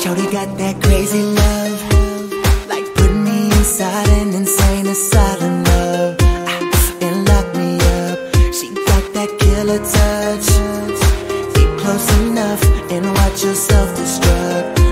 Shorty got that crazy love, like put me inside an insane asylum love, and lock me up. She got that killer touch. Get close enough and watch yourself destruct.